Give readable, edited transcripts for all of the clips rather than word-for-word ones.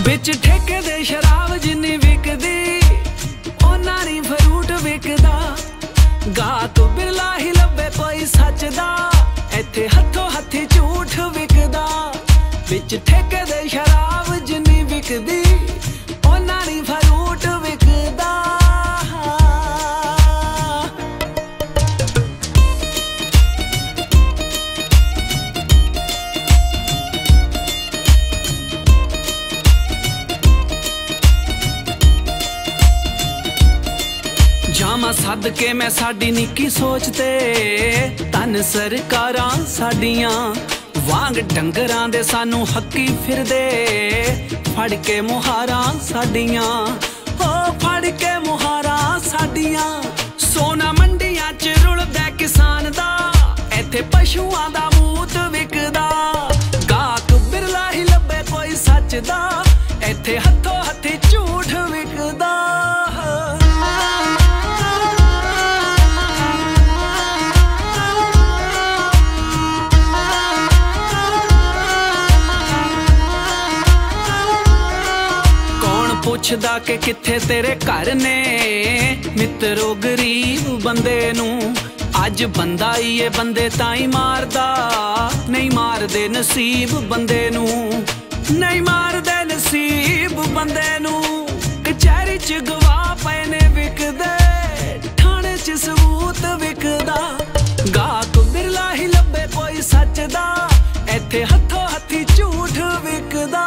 बिच ठेके दे शराब जिन्नी विकदी ओना नहीं फ्रूट विकदा। गाहक बिरला ही लभे कोई सच दा, इत्थे हथों हथी झूठ विकदा। बिच ठेके दे शराब जिन्नी विकदी ओना नहीं फ्रूट विकदा। जामा सद के मैं साडी निक्की सोचते तन सरकारां साडियां वांग डंगरां दे सानू हक्की फिरदे फड़ के मुहारां साडियां। ओ फड़ के मुहारां साडियां। सोना मंडियां च रुलदा किसान दा, इत्थे पशुआं दा मूत विकदा। गाहक बिरला ही लभे कोई सच दा, इत्थे हथों हथी झूठ विकदा। पुछदा के किथे तेरे घर ने मित्रो गरीब बंदे नू। अज बंदा ही ये बंदे ताई मारदा, नहीं मारदे नसीब बंदे नू। नहीं मारदे नसीब बंदे नू। कचहरी च गवाह पए ने विकदे, थाने च सबूत विकदा। गाहक बिरला ही लभे कोई सच दा, इत्थे हथों हथी झूठ विकदा।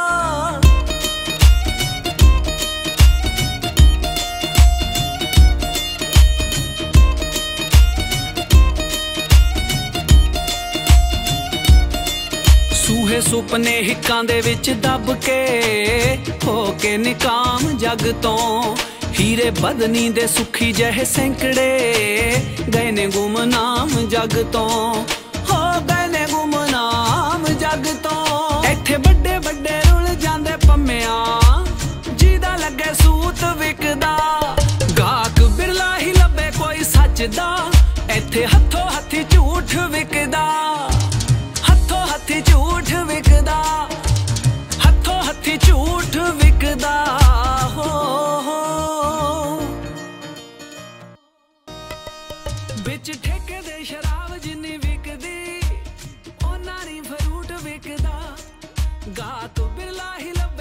सूहे सुपने हिक्कां दे विच दब के हो के निकाम जग तो। हीरे बदनी दे सुखी जहे सैंकड़े गए ने गुमनाम जग तो। हो गए ने गुमनाम जग तो। इत्थे बड़े बड़े रुल जांदे पम्मिया, जिदा लगे सूत विकदा। गाहक बिरला ही लभे कोई सच दा, इत्थे हथों हथी झूठ विकदा। हथों हथी झूठ विकदा, हथों हथी झूठ विकदा। हो बिच ठेके दे शराब जिन्नी विकदी ओना नहीं फ्रूट विकदा। गाहक बिरला ही लभे